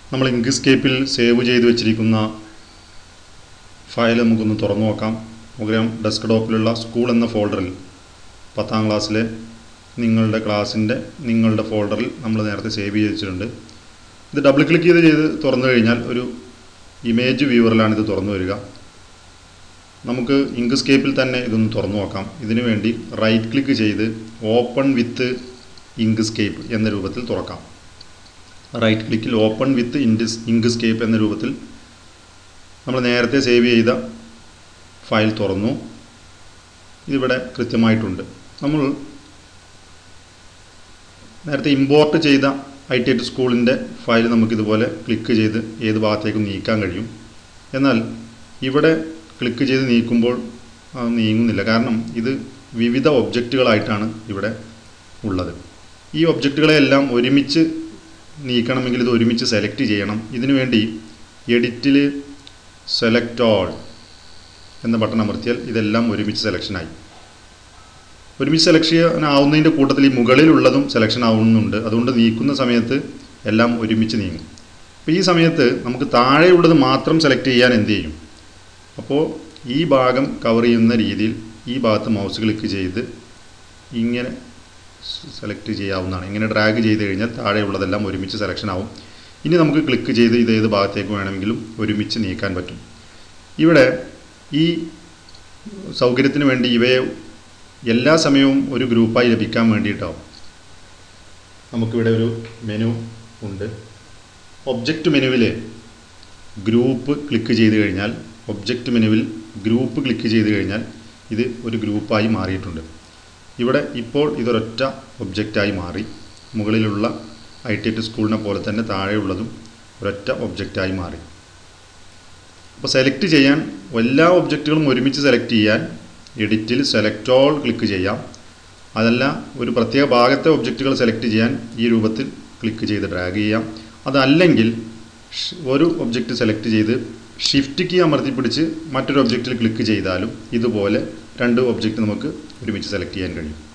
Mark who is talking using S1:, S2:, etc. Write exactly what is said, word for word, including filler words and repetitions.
S1: നമ്മൾ ഇങ്ക്സ്കേപ്പിൽ സേവ് ചെയ്ത് വെച്ചിരിക്കുന്ന ഫയൽ നമുക്കൊന്ന് തുറന്നു നോക്കാം. നമുക്കറിയാം ഡെസ്ക്ടോപ്പിലുള്ള സ്കൂൾ എന്ന ഫോൾഡറിൽ പത്താം ക്ലാസ്സിലെ നിങ്ങളുടെ ക്ലാസ്സിൻ്റെ നിങ്ങളുടെ ഫോൾഡറിൽ നമ്മൾ നേരത്തെ സേവ് ചെയ്ത് വെച്ചിട്ടുണ്ട്. ഇത് ഡബിൾ ക്ലിക്ക് ചെയ്ത് ചെയ്ത് തുറന്നു കഴിഞ്ഞാൽ ഒരു ഇമേജ് വ്യൂവറിലാണ് ഇത് തുറന്നു വരിക. നമുക്ക് ഇങ്ക്സ്കേപ്പിൽ തന്നെ ഇതൊന്ന് തുറന്നു നോക്കാം. ഇതിനു വേണ്ടി റൈറ്റ് ക്ലിക്ക് ചെയ്ത് ഓപ്പൺ വിത്ത് ഇങ്ക്സ്കേപ്പ് എന്ന രൂപത്തിൽ തുറക്കാം. റൈറ്റ് ക്ലിക്കിൽ ഓപ്പൺ വിത്ത് ഇൻഡിസ് ഇങ്ക്സ്കേപ്പ് എന്ന രൂപത്തിൽ നമ്മൾ നേരത്തെ സേവ് ചെയ്ത ഫയൽ തുറന്നു. ഇതിവിടെ കൃത്യമായിട്ടുണ്ട്. നമ്മൾ നേരത്തെ ഇമ്പോർട്ട് ചെയ്ത ഐ ടി എട്ട് സ്കൂളിൻ്റെ ഫയൽ നമുക്കിതുപോലെ ക്ലിക്ക് ചെയ്ത് ഏത് ഭാഗത്തേക്കും നീക്കാൻ കഴിയും. എന്നാൽ ഇവിടെ ക്ലിക്ക് ചെയ്ത് നീക്കുമ്പോൾ നീങ്ങുന്നില്ല. കാരണം ഇത് വിവിധ ഒബ്ജക്റ്റുകളായിട്ടാണ് ഇവിടെ ഉള്ളത്. ഈ ഒബ്ജക്റ്റുകളെല്ലാം ഒരുമിച്ച് നീക്കണമെങ്കിൽ ഇത് ഒരുമിച്ച് സെലക്ട് ചെയ്യണം. ഇതിനു വേണ്ടി എഡിറ്റിൽ സെലക്ട് ഓൾ എന്ന ബട്ടൺ അമർത്തിയാൽ ഇതെല്ലാം ഒരുമിച്ച് സെലക്ഷനായി. ഒരുമിച്ച് സെലക്ഷൻ ആവുന്നതിൻ്റെ കൂട്ടത്തിൽ ഈ മുകളിലുള്ളതും സെലക്ഷൻ ആവുന്നുണ്ട്. അതുകൊണ്ട് നീക്കുന്ന സമയത്ത് എല്ലാം ഒരുമിച്ച് നീങ്ങും. അപ്പോൾ ഈ സമയത്ത് നമുക്ക് താഴെയുള്ളത് മാത്രം സെലക്ട് ചെയ്യാൻ എന്ത് ചെയ്യും? അപ്പോൾ ഈ ഭാഗം കവർ ചെയ്യുന്ന രീതിയിൽ ഈ ഭാഗത്ത് മൗസ് ക്ലിക്ക് ചെയ്ത് ഇങ്ങനെ സെലക്ട് ചെയ്യാവുന്നതാണ്. ഇങ്ങനെ ഡ്രാഗ് ചെയ്ത് കഴിഞ്ഞാൽ താഴെയുള്ളതെല്ലാം ഒരുമിച്ച് സെലക്ഷൻ ആവും. ഇനി നമുക്ക് ക്ലിക്ക് ചെയ്ത് ഇത് ഏത് ഭാഗത്തേക്ക് വേണമെങ്കിലും ഒരുമിച്ച് നീക്കാൻ പറ്റും. ഇവിടെ ഈ സൗകര്യത്തിന് വേണ്ടി ഇവയെ എല്ലാ സമയവും ഒരു ഗ്രൂപ്പായി ലഭിക്കാൻ വേണ്ടിയിട്ടാവും നമുക്കിവിടെ ഒരു മെനു ഉണ്ട്. ഒബ്ജക്റ്റ് മെനുവിൽ ഗ്രൂപ്പ് ക്ലിക്ക് ചെയ്ത് കഴിഞ്ഞാൽ ഒബ്ജക്റ്റ് മെനുവിൽ ഗ്രൂപ്പ് ക്ലിക്ക് ചെയ്ത് കഴിഞ്ഞാൽ ഇത് ഒരു ഗ്രൂപ്പായി മാറിയിട്ടുണ്ട്. ഇവിടെ ഇപ്പോൾ ഇതൊരൊറ്റ ഒബ്ജക്റ്റായി മാറി. മുകളിലുള്ള ഐ ടി എട്ട് സ്കൂളിനെ പോലെ തന്നെ താഴെയുള്ളതും ഒരൊറ്റ ഒബ്ജക്റ്റായി മാറി. അപ്പോൾ സെലക്ട് ചെയ്യാൻ എല്ലാ ഒബ്ജക്റ്റുകളും ഒരുമിച്ച് സെലക്ട് ചെയ്യാൻ എഡിറ്റിൽ സെലക്ട് ഓൾ ക്ലിക്ക് ചെയ്യാം. അതല്ല ഒരു പ്രത്യേക ഭാഗത്തെ ഒബ്ജക്റ്റുകൾ സെലക്ട് ചെയ്യാൻ ഈ രൂപത്തിൽ ക്ലിക്ക് ചെയ്ത് ഡ്രാഗ് ചെയ്യാം. അതല്ലെങ്കിൽ ഒരു ഒബ്ജക്റ്റ് സെലക്ട് ചെയ്ത് ഷിഫ്റ്റ് കീ അമർത്തി പിടിച്ച് മറ്റൊരു ഒബ്ജക്റ്റിൽ ക്ലിക്ക് ചെയ്താലും ഇതുപോലെ രണ്ട് ഒബ്ജക്റ്റ് നമുക്ക് ഒരുമിച്ച് സെലക്ട് ചെയ്യാൻ കഴിയും.